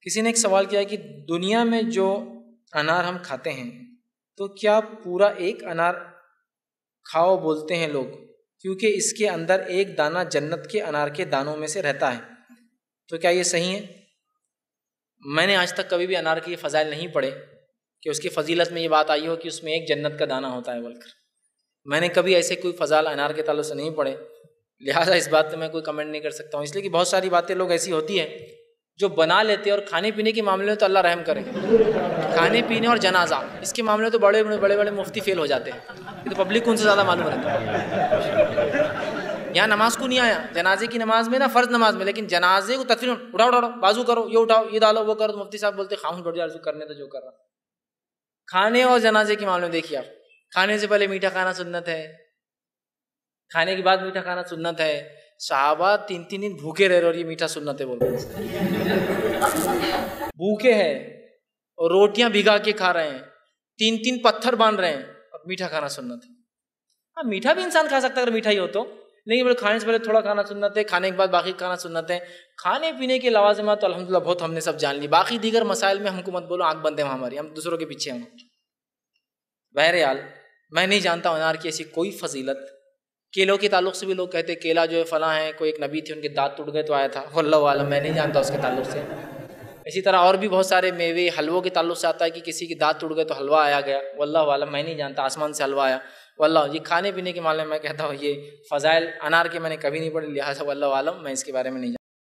کسی نے ایک سوال کیا کہ دنیا میں جو انار ہم کھاتے ہیں تو کیا پورا ایک انار کھاؤ بولتے ہیں لوگ، کیونکہ اس کے اندر ایک دانہ جنت کے انار کے دانوں میں سے رہتا ہے، تو کیا یہ صحیح ہے؟ میں نے آج تک کبھی بھی انار کے فضائل نہیں پڑھے کہ اس کی فضیلت میں یہ بات آئی ہو کہ اس میں ایک جنت کا دانہ ہوتا ہے بول کر. میں نے کبھی ایسے کوئی فضائل انار کے تعلق سے نہیں پڑھے، لہٰذا اس بات پہ میں کوئی کمنٹ نہیں کر سکتا ہوں، اس لیے کہ بہت ساری باتیں لوگ ایسی ہوتی ہیں جو بنا لیتے ہیں. اور کھانے پینے کے معاملے میں تو اللہ رحم کرے، کھانے پینے اور جنازہ اس کے معاملے میں تو بڑے بڑے مفتی فیل ہو جاتے ہیں، یہ تو پبلک کو ان سے زیادہ معلوم رہتا ہے. یہاں نماز کو نہیں آیا، جنازے کی نماز میں نا، فرض نماز میں، لیکن جنازے کو تکفیر اٹھاؤ بازو کرو، یہ اٹھاؤ یہ ڈالو وہ کرو، تو مفتی صاحب بولتے خاموش بیٹھ جا، کرنے تو جو کر رہا. کھانے اور جنازے کے معاملے میں دیکھیے آپ، کھانے سے پہلے میٹھا کھانا سنت ہے، کھانے کے بعد میٹھا کھانا سنت ہے. صحابہ 3 دن بھوکے رہ رہے اور یہ میٹھا سنت ہے بولتے ہیں، بھوکے ہیں اور روٹیاں بھگا کے کھا رہے ہیں، 3 پتھر باندھ رہے ہیں اور میٹھا کھانا سنت ہے. ہاں میٹھا بھی انسان کھا سکتا ہے اگر میٹھا ہی ہو تو، نہیں بولے کھانے سے پہلے تھوڑا کھانا سنت ہے، کھانے کے بعد باقی کھانا سنت ہے. کھانے پینے کے لوازمات تو الحمدللہ بہت ہم نے سب جان لی، باقی دیگر مسائل میں ہم کو مت بولو، آنکھ بند ہے ہماری، ہم دوسروں کے پیچھے ہیں. بہرحال میں نہیں جانتا انار کی ایسی کوئی فضیلت. کیلوں کے تعلق سے بھی لوگ کہتے ہیں کیلا جو ہے فلاں ہے، کوئی ایک نبی تھے ان کے دانت ٹوٹ گئے تو آیا تھا، واللہ عالم میں نہیں جانتا اس کے تعلق سے. اسی طرح اور بھی بہت سارے میوے حلووں کے تعلق سے آتا ہے کہ کسی کے دانت ٹوٹ گئے تو حلوہ آیا گیا، واللہ عالم میں نہیں جانتا آسمان سے حلوہ آیا. واللہ یہ کھانے پینے کے معاملے میں میں کہتا ہوں یہ فضائل انار کے میں نے کبھی نہیں پڑھی، لہٰذا واللہ عالم میں اس کے بارے میں نہیں جانتا.